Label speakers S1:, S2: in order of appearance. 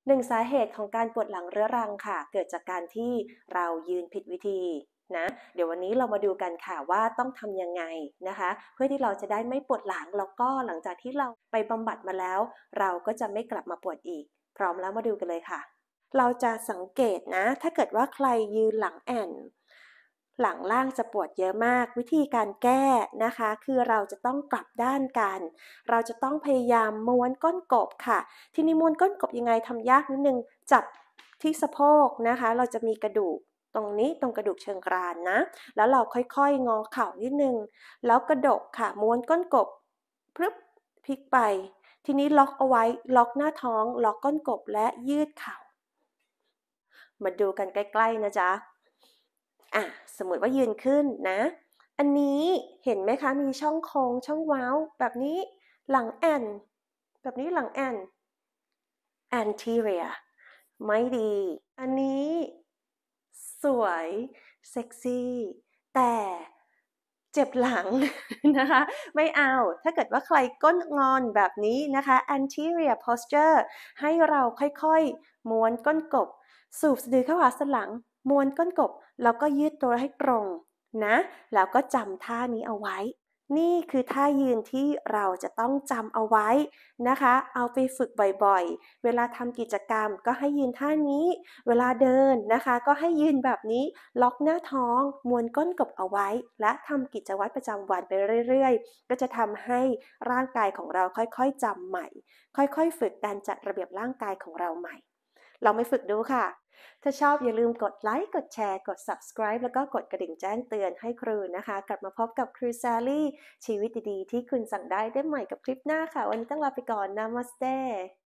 S1: หนึ่งสาเหตุของการปวดหลังเรื้อรังค่ะเกิดจากการที่เรายืนผิดวิธีนะเดี๋ยววันนี้เรามาดูกันค่ะว่าต้องทำยังไงนะคะเพื่อที่เราจะได้ไม่ปวดหลังแล้วก็หลังจากที่เราไปบำบัดมาแล้วเราก็จะไม่กลับมาปวดอีกพร้อมแล้วมาดูกันเลยค่ะเราจะสังเกตนะถ้าเกิดว่าใครยืนหลังแอนหลังล่างจะปวดเยอะมากวิธีการแก้นะคะคือเราจะต้องกลับด้านกันเราจะต้องพยายามม้วนก้นกบค่ะ ทีนี้ม้วนก้นกบยังไงทำยากนิดนึงจับที่สะโพกนะคะเราจะมีกระดูกตรงนี้ตรงกระดูกเชิงกรานนะแล้วเราค่อยๆงอเข่านิดนึงแล้วกระดกค่ะม้วนก้นกบพลึบพลิกไปทีนี้ล็อกเอาไว้ล็อกหน้าท้องล็อกก้นกบและยืดเข่ามาดูกันใกล้ๆนะจ๊ะสมมติว่ายืนขึ้นนะอันนี้เห็นไหมคะมีช่องโค้งช่องเว้าแบบนี้หลังแอนแบบนี้หลังแอน anterior ไม่ดี อันนี้สวยเซ็กซี่แต่เจ็บหลังนะคะไม่เอาถ้าเกิดว่าใครก้นงอนแบบนี้นะคะ anterior posture ให้เราค่อยๆม้วนก้นกบสูบสะดือเข้าหาสันหลังม้วนก้นกบแล้วก็ยืดตัวให้ตรงนะแล้วก็จำท่านี้เอาไว้นี่คือท่ายืนที่เราจะต้องจำเอาไว้นะคะเอาไปฝึกบ่อยๆเวลาทำกิจกรรมก็ให้ยืนท่านี้เวลาเดินนะคะก็ให้ยืนแบบนี้ล็อกหน้าท้องม้วนก้นกบเอาไว้และทำกิจวัตรประจำวันไปเรื่อยๆก็จะทำให้ร่างกายของเราค่อยๆจำใหม่ค่อยๆฝึกการจัดระเบียบร่างกายของเราใหม่ลองไปฝึกดูค่ะถ้าชอบอย่าลืมกดไลค์กดแชร์กด subscribe แล้วก็กดกระดิ่งแจ้งเตือนให้ครูนะคะกลับมาพบกับครูแซลลี่ชีวิตดีๆที่คุณสั่งได้ใหม่กับคลิปหน้าค่ะวันนี้ต้องลาไปก่อน Namaste